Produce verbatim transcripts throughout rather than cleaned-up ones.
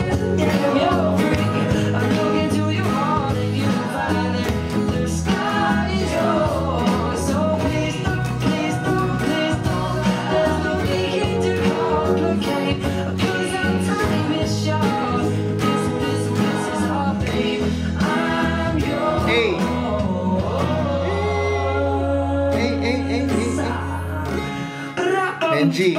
and G.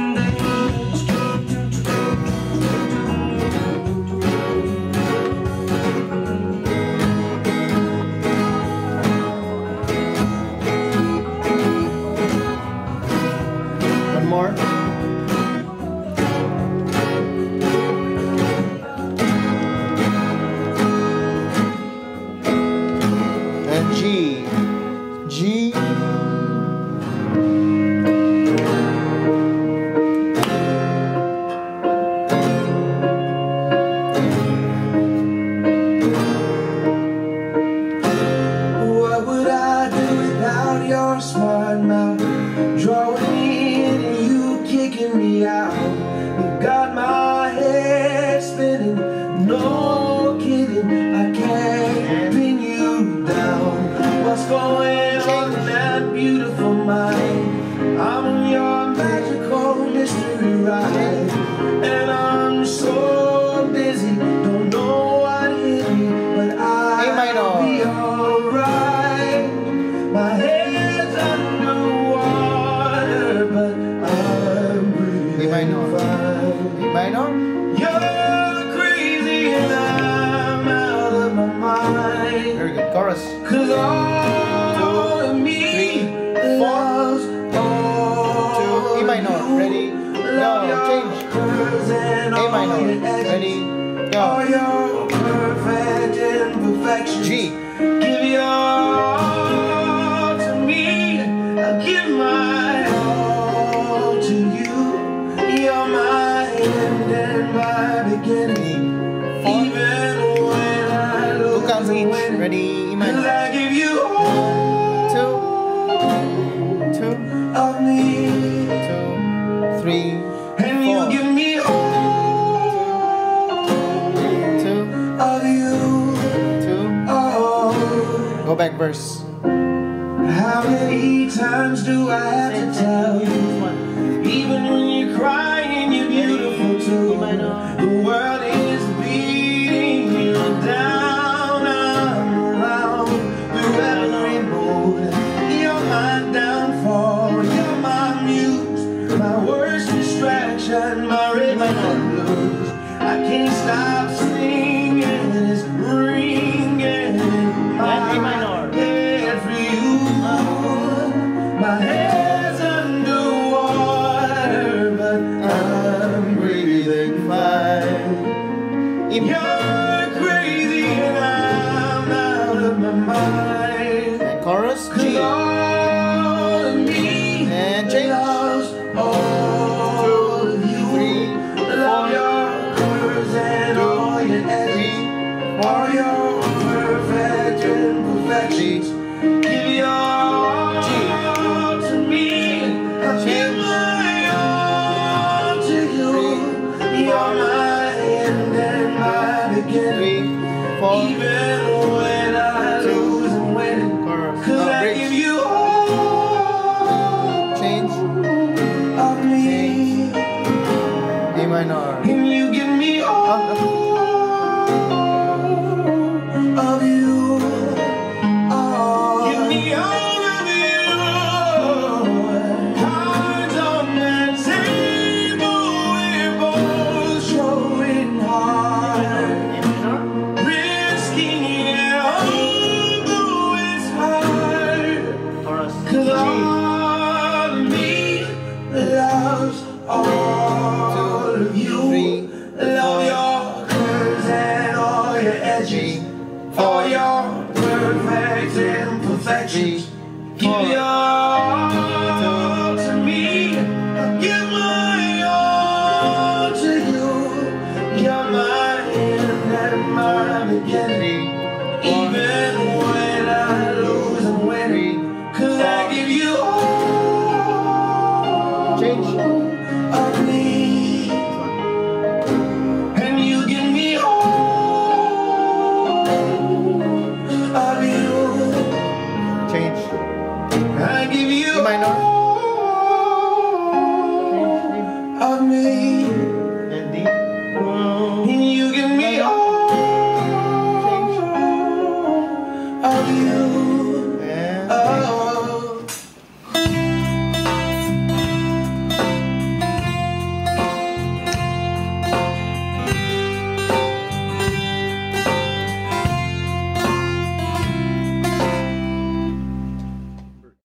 One more. And G. G. Your smart mouth drawing me in and you kicking me out. You got my head spinning, no kidding. I can't pin you down. What's going on in that beautiful mind? I'm on your magical mystery ride, and I'm so busy, don't know what hit me, but I'll be alright. My head You're crazy and I'm out of my mind. Very good. Chorus. Cause all of me loves all two, E minor. Ready? Go. Change. A minor. Ready? Go. All your perfect imperfections. G. Give your all to me. I'll give my all to you. You're my end and my beginning. Four. Even when I lose, Two counts each. Ready? E minor. 'Cause I give you all Two. Two. of me. Two. Three. And you Four. give me all Two. of you. Two. Oh. Go back verse. How many times do I have to tell you? Even when you're crying, you're beautiful too. The world is beating you down. I'm around through every mood. You're my downfall. You're my muse, my worst distraction, my rhythm and blues. I can't stop singing. It's ringing in my head for you. My head's underwater, but I'm breathing fine. You're crazy and I'm out of my mind. And chorus. Cause G. all of me And change. loves all of you. Three. Love your curves and all your edges, all your perfect imperfections. Give your all to me. I give my all to you. You're my end and my beginning. Three. Four. Even when I lose and win, Chorus. cause Oh, I bridge. give you all Change. of me. A minor. And you give me all of you. Oh. Give me all of you. Cards on the table, we're both showing hard. Risking it all, though it's hard. Cause all of me loves all of you. Three. Love your curves and all your edges, all your perfect imperfections. Give your all to me. I give my all to you. You're my end and my beginning. Even when I lose and win, cause I give you all Change. of me. And you give minor.